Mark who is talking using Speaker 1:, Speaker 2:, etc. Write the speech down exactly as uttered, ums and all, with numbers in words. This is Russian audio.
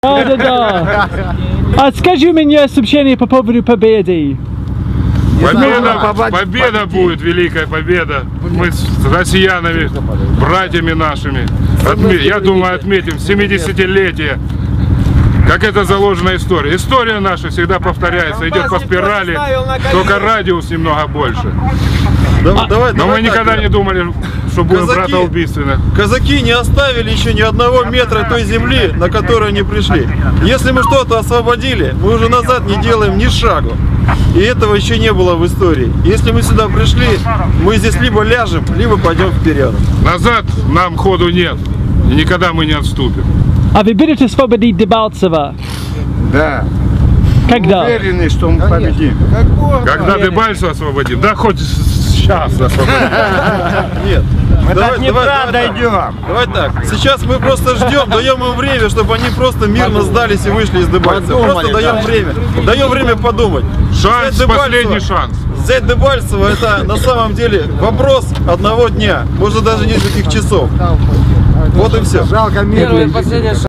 Speaker 1: Да, да, да. А скажи мне сообщение по поводу победы.
Speaker 2: Победа, победа будет, великая победа. Мы с россиянами, братьями нашими, отме- я думаю, отметим семидесятилетие. Как это заложена история. История наша всегда повторяется, идет по спирали, только радиус немного больше.
Speaker 3: Давай, давай,
Speaker 2: Но
Speaker 3: давай
Speaker 2: мы никогда
Speaker 3: так,
Speaker 2: не думали, что будем
Speaker 3: Казаки-
Speaker 2: братоубийственны.
Speaker 3: Казаки не оставили еще ни одного метра той земли, на которую они пришли. Если мы что-то освободили, мы уже назад не делаем ни шагу. И этого еще не было в истории. Если мы сюда пришли, мы здесь либо ляжем, либо пойдем вперед.
Speaker 2: Назад нам ходу нет, и никогда мы не отступим.
Speaker 1: А вы будете освободить Дебальцево?
Speaker 4: Да.
Speaker 1: Когда?
Speaker 4: Уверены, что мы победим.
Speaker 2: Когда Дебальцево освободим, да хоть сейчас освободим.
Speaker 3: Нет.
Speaker 4: Мы
Speaker 3: Давай-
Speaker 4: так не
Speaker 3: давай- давай так.
Speaker 4: дойдем.
Speaker 3: Давай так. Сейчас мы просто ждем, даем им время, чтобы они просто мирно сдались и вышли из Дебальцева. Просто даем время. Даем время подумать.
Speaker 2: Шанс,
Speaker 3: Взять Дебальцево-
Speaker 2: последний шанс.
Speaker 3: Взять Дебальцево — это на самом деле вопрос одного дня, может даже нескольких часов. Вот и все.
Speaker 4: Жалко, мир.